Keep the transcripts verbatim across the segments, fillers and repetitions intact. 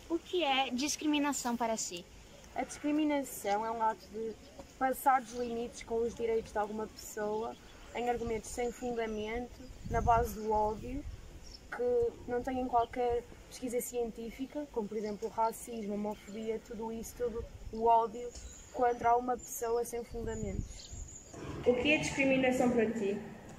O que é discriminação para si? A discriminação é um ato de passar dos limites com os direitos de alguma pessoa em argumentos sem fundamento, na base do ódio, que não têm qualquer pesquisa científica, como por exemplo o racismo, a homofobia, tudo isso, tudo o ódio contra uma pessoa sem fundamentos. O que é discriminação para ti?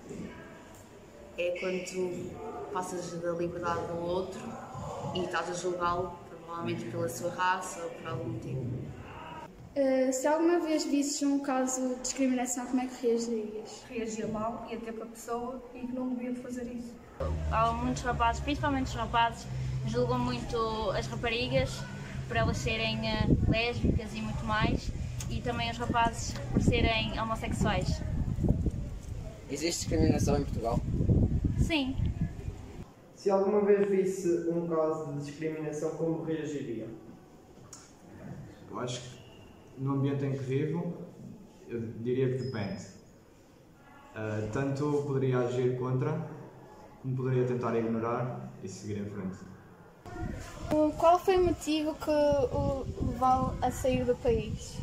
É quando tu passas da liberdade do outro e estás a julgá-lo, provavelmente pela sua raça ou por algum motivo. Uh, se alguma vez visses um caso de discriminação, como é que reagirias? Reagia mal, ia ter com a pessoa e que não devia fazer isso. Há muitos rapazes, principalmente os rapazes, julgam muito as raparigas por elas serem uh, lésbicas e muito mais, e também os rapazes por serem homossexuais. Existe discriminação em Portugal? Sim. Se alguma vez visse um caso de discriminação, como reagiria? Eu acho que no ambiente em que vivo, eu diria que depende. Uh, tanto poderia agir contra, como poderia tentar ignorar e seguir em frente. Qual foi o motivo que o levou a sair do país?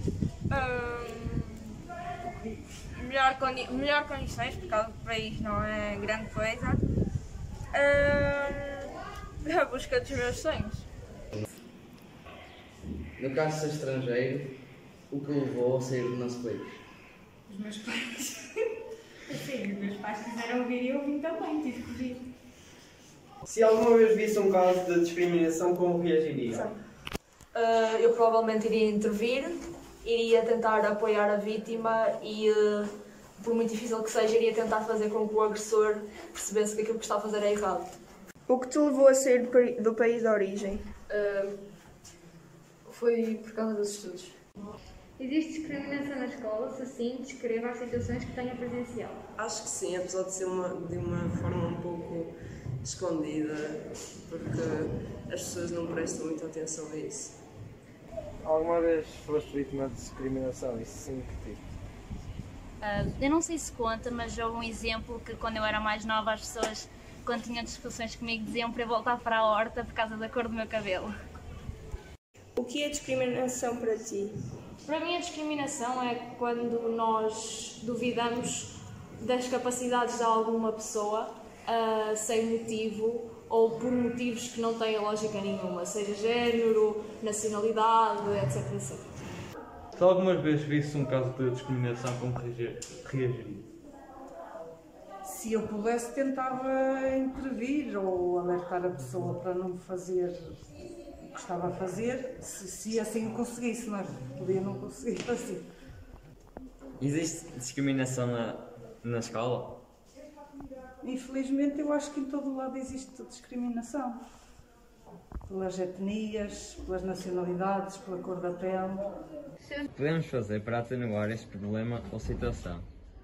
Um, melhor, condi melhor condições, porque o país não é grande coisa. Um, a busca dos meus sonhos. No caso de ser estrangeiro, o que o levou a sair do nosso país? Os meus pais. Sim, os meus pais quiseram vir e eu vim também, tive que vir. Se alguma vez visse um caso de discriminação, como reagiria? Uh, eu provavelmente iria intervir, iria tentar apoiar a vítima e, uh, por muito difícil que seja, iria tentar fazer com que o agressor percebesse que aquilo que está a fazer é errado. O que te levou a sair do país de origem? Uh, foi por causa dos estudos. Existe discriminação na escola? Se sim, descreva as situações que tenha presenciado. Acho que sim, apesar de ser uma, de uma forma um pouco escondida, porque as pessoas não prestam muita atenção a isso. Alguma vez foste vítima de discriminação? E sim, que tipo? Uh, eu não sei se conta, mas houve um exemplo que quando eu era mais nova as pessoas, quando tinham discussões comigo, diziam para eu voltar para a horta por causa da cor do meu cabelo. O que é discriminação para ti? Para mim a discriminação é quando nós duvidamos das capacidades de alguma pessoa uh, sem motivo ou por motivos que não têm lógica nenhuma, seja género, nacionalidade, etc, etcétera. Se algumas vezes visse um caso de discriminação, como reagiria? Se eu pudesse, tentava intervir ou alertar a pessoa para não fazer o que estava a fazer, se, se assim conseguisse, mas podia não conseguir assim. Existe discriminação na, na escola? Infelizmente, eu acho que em todo o lado existe discriminação. Pelas etnias, pelas nacionalidades, pela cor da pele. O que podemos fazer para atenuar este problema ou situação?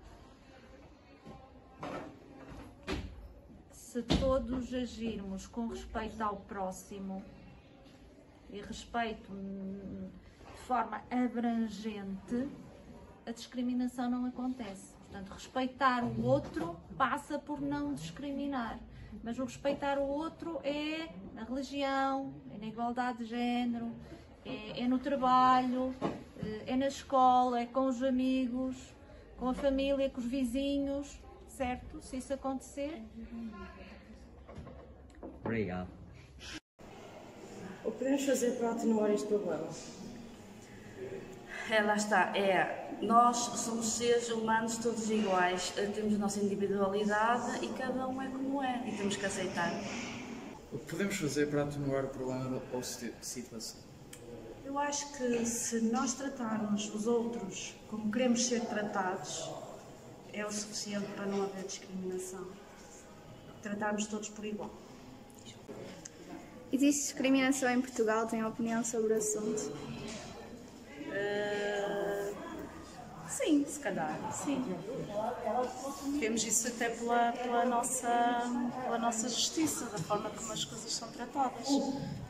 Se todos agirmos com respeito ao próximo e respeito de forma abrangente, a discriminação não acontece. Portanto, respeitar o outro passa por não discriminar. Mas o respeitar o outro é na religião, é na igualdade de género, é, é no trabalho, é na escola, é com os amigos, com a família, com os vizinhos, certo? Se isso acontecer. Obrigado. O que podemos fazer para atenuar este problema? É, lá está, é, nós somos seres humanos todos iguais, temos a nossa individualidade e cada um é como é e temos que aceitar. O que podemos fazer para atenuar o problema ou situação? Eu acho que se nós tratarmos os outros como queremos ser tratados, é o suficiente para não haver discriminação. Tratarmos todos por igual. Existe discriminação em Portugal? Tem opinião sobre o assunto? Uh, sim, se calhar, sim. Vemos isso até pela, pela, nossa, pela nossa justiça, da forma como as coisas são tratadas.